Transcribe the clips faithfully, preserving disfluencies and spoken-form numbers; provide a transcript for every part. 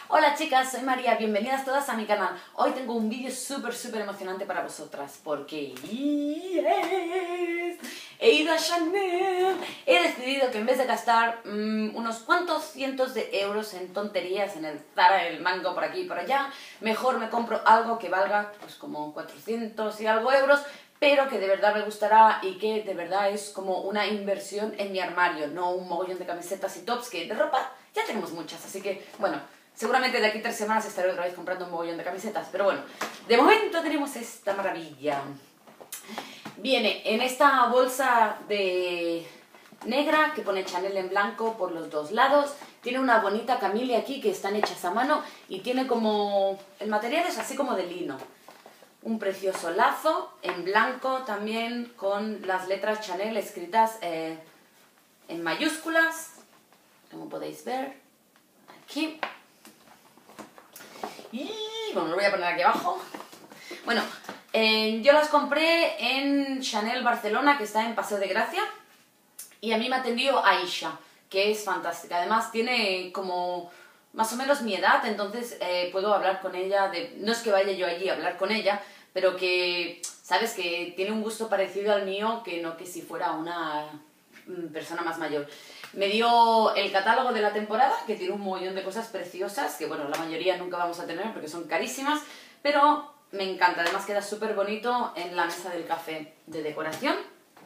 Hola chicas, soy María, bienvenidas todas a mi canal. Hoy tengo un vídeo súper súper emocionante para vosotras porque yes, he ido a Chanel. He decidido que en vez de gastar mmm, unos cuantos cientos de euros en tonterías, en el Zara, el Mango, por aquí y por allá, mejor me compro algo que valga pues como cuatrocientos y algo euros, pero que de verdad me gustará y que de verdad es como una inversión en mi armario, no un mogollón de camisetas y tops que de ropa ya tenemos muchas, así que bueno, seguramente de aquí tres semanas estaré otra vez comprando un mogollón de camisetas, pero bueno, de momento tenemos esta maravilla. Viene en esta bolsa de negra que pone Chanel en blanco por los dos lados. Tiene una bonita camilla aquí que están hechas a mano y tiene como... el material es así como de lino. Un precioso lazo en blanco también con las letras Chanel escritas eh, en mayúsculas, como podéis ver aquí. Y bueno, lo voy a poner aquí abajo. Bueno, eh, yo las compré en Chanel Barcelona, que está en Paseo de Gracia, y a mí me atendió Aisha, que es fantástica. Además tiene como más o menos mi edad, entonces eh, puedo hablar con ella, de, no es que vaya yo allí a hablar con ella, pero que, sabes, que tiene un gusto parecido al mío, que no que si fuera una persona más mayor. Me dio el catálogo de la temporada, que tiene un montón de cosas preciosas, que bueno, la mayoría nunca vamos a tener porque son carísimas, pero me encanta. Además queda súper bonito en la mesa del café de decoración.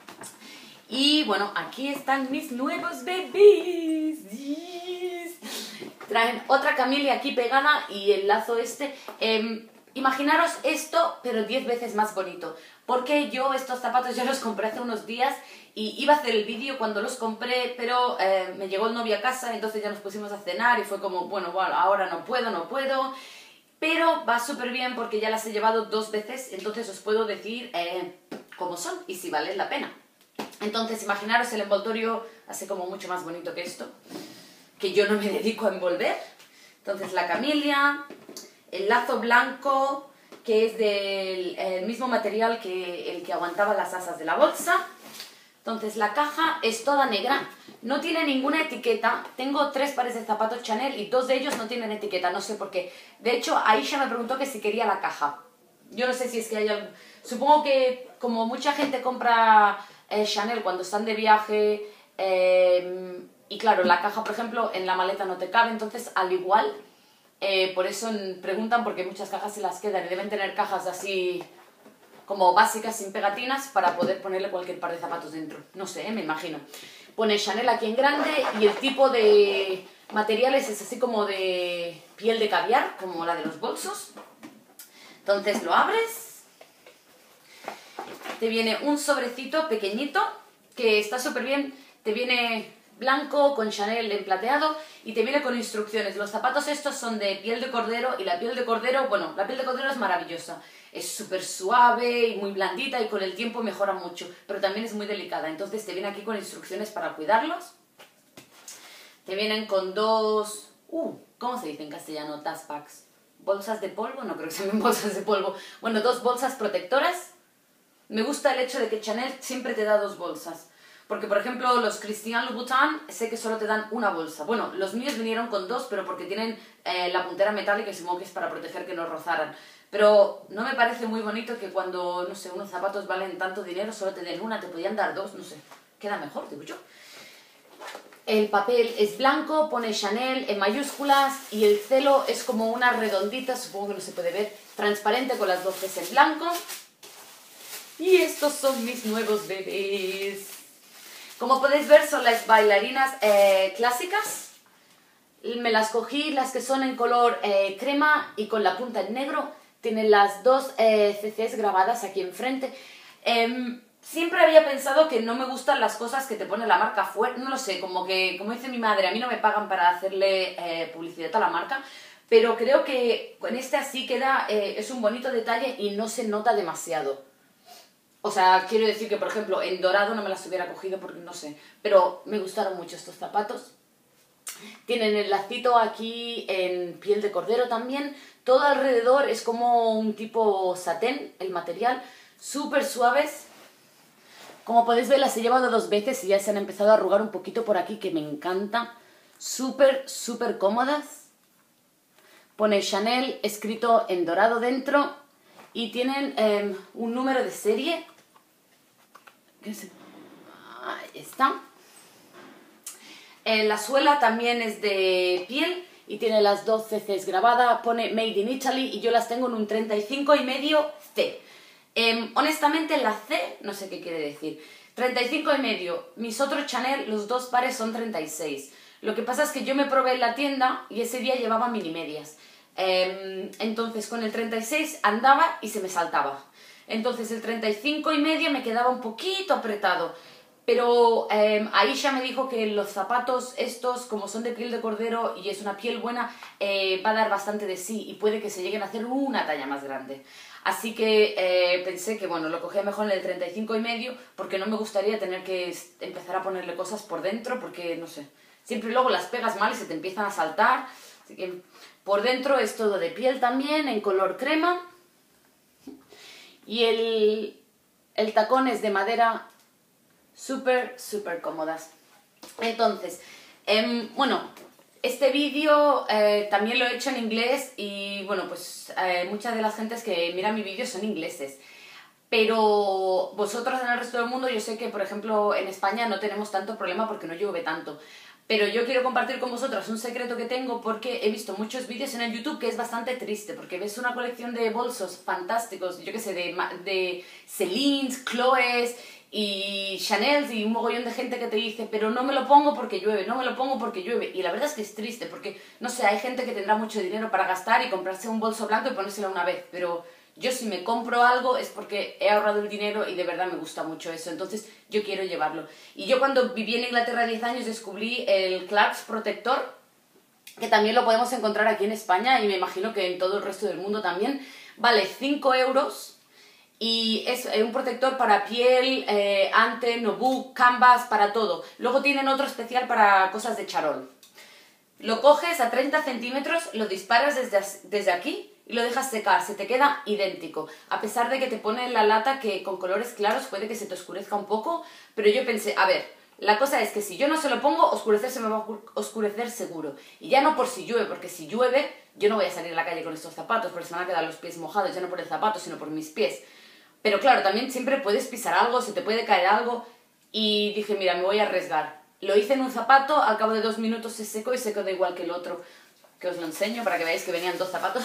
Y bueno, aquí están mis nuevos bebés. Yes. Traen otra camilla aquí pegada y el lazo este. Eh, imaginaros esto, pero diez veces más bonito. Porque yo estos zapatos ya los compré hace unos días y iba a hacer el vídeo cuando los compré, pero eh, me llegó el novio a casa, entonces ya nos pusimos a cenar y fue como, bueno, bueno, ahora no puedo, no puedo. Pero va súper bien porque ya las he llevado dos veces, entonces os puedo decir eh, cómo son y si vale la pena. Entonces imaginaros el envoltorio así como mucho más bonito que esto, que yo no me dedico a envolver. Entonces la camilla, el lazo blanco, que es del el mismo material que el que aguantaba las asas de la bolsa. Entonces la caja es toda negra, no tiene ninguna etiqueta. Tengo tres pares de zapatos Chanel y dos de ellos no tienen etiqueta, no sé por qué. De hecho, Aisha me preguntó que si quería la caja. Yo no sé si es que hay algo... Supongo que como mucha gente compra eh, Chanel cuando están de viaje eh, y claro, la caja, por ejemplo, en la maleta no te cabe, entonces al igual, eh, por eso preguntan porque muchas cajas se las quedan y deben tener cajas así... como básicas sin pegatinas para poder ponerle cualquier par de zapatos dentro. No sé, ¿eh? Me imagino. Pone Chanel aquí en grande y el tipo de materiales es así como de piel de caviar, como la de los bolsos. Entonces lo abres. Te viene un sobrecito pequeñito que está súper bien. Te viene blanco con Chanel en plateado y te viene con instrucciones. Los zapatos estos son de piel de cordero y la piel de cordero, bueno, la piel de cordero es maravillosa. Es súper suave y muy blandita y con el tiempo mejora mucho, pero también es muy delicada. Entonces te viene aquí con instrucciones para cuidarlos. Te vienen con dos... Uh, ¿cómo se dice en castellano? Dust bags. ¿Bolsas de polvo? No creo que sean bolsas de polvo. Bueno, dos bolsas protectoras. Me gusta el hecho de que Chanel siempre te da dos bolsas. Porque, por ejemplo, los Christian Louboutin sé que solo te dan una bolsa. Bueno, los míos vinieron con dos, pero porque tienen eh, la puntera metálica y supongo que es para proteger que no rozaran. Pero no me parece muy bonito que cuando, no sé, unos zapatos valen tanto dinero, solo te den una, te podían dar dos, no sé. Queda mejor, digo yo. El papel es blanco, pone Chanel en mayúsculas y el celo es como una redondita, supongo que no se puede ver, transparente con las dos Cs en blanco. Y estos son mis nuevos bebés. Como podéis ver, son las bailarinas eh, clásicas. Me las cogí, las que son en color eh, crema y con la punta en negro. Tienen las dos eh, C Cs grabadas aquí enfrente. Eh, siempre había pensado que no me gustan las cosas que te pone la marca fuera. No lo sé, como que, como dice mi madre, a mí no me pagan para hacerle eh, publicidad a la marca. Pero creo que con este así queda, eh, es un bonito detalle y no se nota demasiado. O sea, quiero decir que, por ejemplo, en dorado no me las hubiera cogido porque no sé. Pero me gustaron mucho estos zapatos. Tienen el lacito aquí en piel de cordero también. Todo alrededor es como un tipo satén, el material. Súper suaves. Como podéis ver, las he llevado dos veces y ya se han empezado a arrugar un poquito por aquí, que me encanta. Súper, súper cómodas. pone Chanel escrito en dorado dentro y tienen eh, un número de serie. Ahí está. Eh, la suela también es de piel y tiene las doce Cs grabada, pone Made in Italy y yo las tengo en un treinta y cinco y medio C. Eh, honestamente la C, no sé qué quiere decir. treinta y cinco y medio, mis otros Chanel, los dos pares son treinta y seis. Lo que pasa es que yo me probé en la tienda y ese día llevaba mini medias. Eh, entonces con el treinta y seis andaba y se me saltaba. Entonces el treinta y cinco y medio me quedaba un poquito apretado. Pero eh, Aisha me dijo que los zapatos estos, como son de piel de cordero y es una piel buena, eh, va a dar bastante de sí y puede que se lleguen a hacer una talla más grande. Así que eh, pensé que bueno, lo cogía mejor en el treinta y cinco y medio porque no me gustaría tener que empezar a ponerle cosas por dentro porque, no sé, siempre luego las pegas mal y se te empiezan a saltar. Así que por dentro es todo de piel también, en color crema. Y el, el tacón es de madera. Súper, súper cómodas. Entonces, eh, bueno, este vídeo eh, también lo he hecho en inglés y, bueno, pues eh, muchas de las gentes que miran mi vídeo son ingleses. Pero vosotros en el resto del mundo, yo sé que, por ejemplo, en España no tenemos tanto problema porque no llueve tanto. Pero yo quiero compartir con vosotras un secreto que tengo porque he visto muchos vídeos en el YouTube que es bastante triste, porque ves una colección de bolsos fantásticos, yo qué sé, de, de Celine's, Chloe's y Chanel y un mogollón de gente que te dice pero no me lo pongo porque llueve, no me lo pongo porque llueve. Y la verdad es que es triste porque, no sé, hay gente que tendrá mucho dinero para gastar y comprarse un bolso blanco y ponérselo una vez, pero yo si me compro algo es porque he ahorrado el dinero y de verdad me gusta mucho eso, entonces yo quiero llevarlo. Y yo cuando viví en Inglaterra diez años descubrí el Clarks Protector, que también lo podemos encontrar aquí en España y me imagino que en todo el resto del mundo también. Vale cinco euros y es un protector para piel, eh, ante, notebook, canvas, para todo. Luego tienen otro especial para cosas de charol. Lo coges a treinta centímetros, lo disparas desde, desde aquí y lo dejas secar, se te queda idéntico. A pesar de que te pone en la lata que con colores claros puede que se te oscurezca un poco, pero yo pensé, a ver, la cosa es que si yo no se lo pongo, oscurecer se me va a oscurecer seguro. Y ya no por si llueve, porque si llueve, yo no voy a salir a la calle con estos zapatos porque se me van a quedar los pies mojados, ya no por el zapato, sino por mis pies. Pero claro, también siempre puedes pisar algo, se te puede caer algo, y dije, mira, me voy a arriesgar. Lo hice en un zapato, al cabo de dos minutos se secó y se quedó igual que el otro, que os lo enseño para que veáis que venían dos zapatos.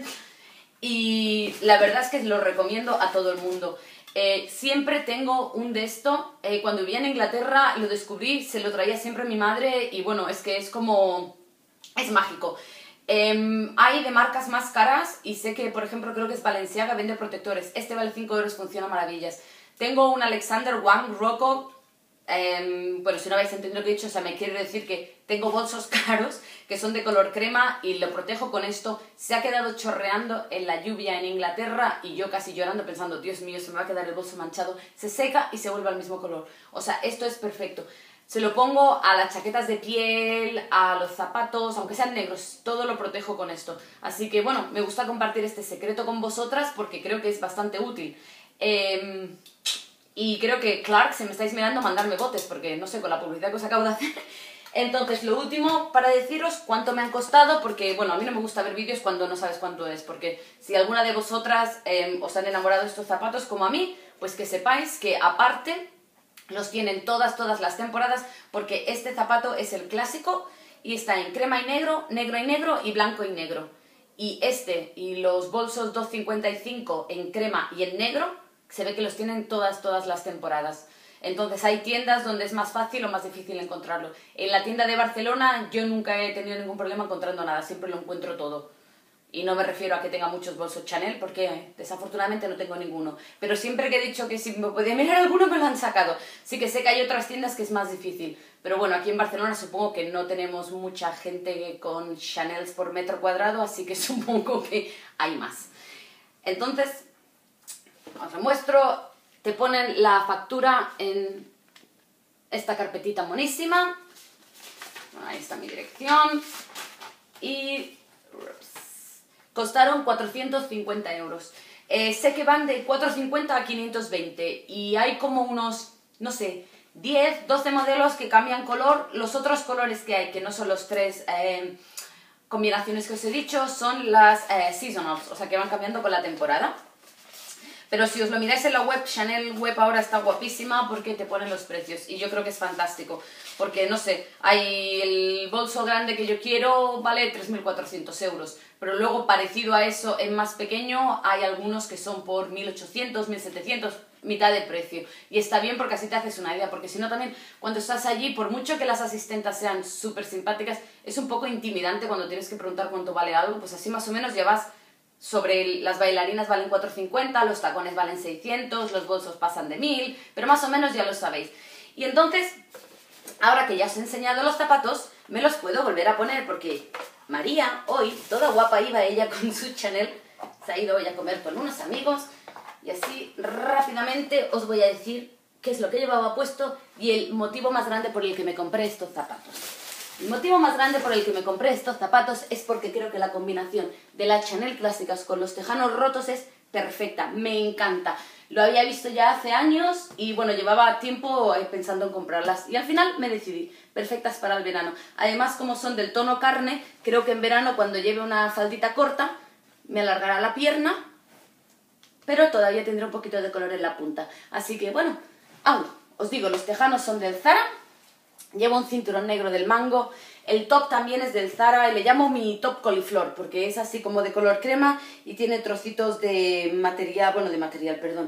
Y la verdad es que lo recomiendo a todo el mundo. Eh, siempre tengo un de esto, eh, cuando vivía en Inglaterra lo descubrí, se lo traía siempre a mi madre y bueno, es que es como... es mágico. Eh, hay de marcas más caras y sé que, por ejemplo, creo que es Balenciaga, vende protectores. Este vale cinco euros, funciona maravillas. Tengo un Alexander Wang Rocco. Eh, bueno, si no habéis entendido lo que he dicho, o sea, me quiero decir que tengo bolsos caros que son de color crema y lo protejo con esto. Se ha quedado chorreando en la lluvia en Inglaterra y yo casi llorando pensando, Dios mío, se me va a quedar el bolso manchado. Se seca y se vuelve al mismo color. O sea, esto es perfecto. Se lo pongo a las chaquetas de piel, a los zapatos, aunque sean negros, todo lo protejo con esto. Así que bueno, me gusta compartir este secreto con vosotras porque creo que es bastante útil. Eh, y creo que, Clark, si me estáis mirando, mandarme botes, porque no sé, con la publicidad que os acabo de hacer. Entonces, lo último para deciros cuánto me han costado, porque, bueno, a mí no me gusta ver vídeos cuando no sabes cuánto es, porque si alguna de vosotras eh, os han enamorado de estos zapatos como a mí, pues que sepáis que aparte los tienen todas, todas las temporadas, porque este zapato es el clásico y está en crema y negro, negro y negro y blanco y negro. Y este y los bolsos dos cincuenta y cinco en crema y en negro, se ve que los tienen todas, todas las temporadas. Entonces hay tiendas donde es más fácil o más difícil encontrarlo. En la tienda de Barcelona yo nunca he tenido ningún problema encontrando nada, siempre lo encuentro todo. Y no me refiero a que tenga muchos bolsos Chanel, porque desafortunadamente no tengo ninguno. Pero siempre que he dicho que si me podía mirar alguno, me lo han sacado. Sí que sé que hay otras tiendas que es más difícil. Pero bueno, aquí en Barcelona supongo que no tenemos mucha gente con Chanels por metro cuadrado, así que supongo que hay más. Entonces, os lo muestro. Te ponen la factura en esta carpetita monísima. Ahí está mi dirección. Y... costaron cuatrocientos cincuenta euros. Eh, sé que van de cuatrocientos cincuenta a quinientos veinte y hay como unos, no sé, diez, doce modelos que cambian color. Los otros colores que hay, que no son los tres, eh, combinaciones que os he dicho son las eh, seasonals, o sea que van cambiando con la temporada. Pero si os lo miráis en la web, Chanel web ahora está guapísima porque te ponen los precios y yo creo que es fantástico. Porque, no sé, hay el bolso grande que yo quiero, vale tres mil cuatrocientos euros, pero luego parecido a eso, en más pequeño, hay algunos que son por mil ochocientos, mil setecientos, mitad de precio. Y está bien porque así te haces una idea, porque si no también cuando estás allí, por mucho que las asistentas sean súper simpáticas, es un poco intimidante cuando tienes que preguntar cuánto vale algo, pues así más o menos ya vas sobre las bailarinas valen cuatro cincuenta, los tacones valen seiscientos, los bolsos pasan de mil, pero más o menos ya lo sabéis. Y entonces, ahora que ya os he enseñado los zapatos, me los puedo volver a poner porque María, hoy, toda guapa iba ella con su Chanel, se ha ido hoy a comer con unos amigos y así rápidamente os voy a decir qué es lo que llevaba puesto y el motivo más grande por el que me compré estos zapatos. El motivo más grande por el que me compré estos zapatos es porque creo que la combinación de las Chanel clásicas con los tejanos rotos es perfecta, me encanta. Lo había visto ya hace años y bueno, llevaba tiempo pensando en comprarlas y al final me decidí, perfectas para el verano. Además, como son del tono carne, creo que en verano cuando lleve una faldita corta me alargará la pierna, pero todavía tendré un poquito de color en la punta. Así que bueno, ah, os digo, los tejanos son del Zara. Llevo un cinturón negro del Mango, el top también es del Zara y le llamo mi top coliflor porque es así como de color crema y tiene trocitos de material, bueno de material, perdón,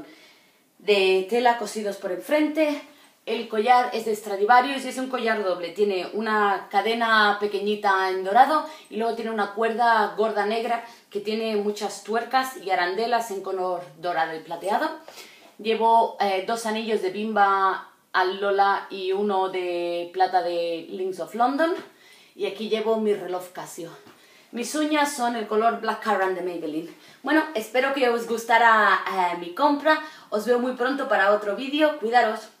de tela cosidos por enfrente. El collar es de Stradivarius y es un collar doble, tiene una cadena pequeñita en dorado y luego tiene una cuerda gorda negra que tiene muchas tuercas y arandelas en color dorado y plateado. Llevo eh, dos anillos de Bimba al Lola y uno de plata de Links of London y aquí llevo mi reloj Casio. Mis uñas son el color Black Currant de Maybelline. Bueno, espero que os gustara eh, mi compra, os veo muy pronto para otro vídeo, cuidaros.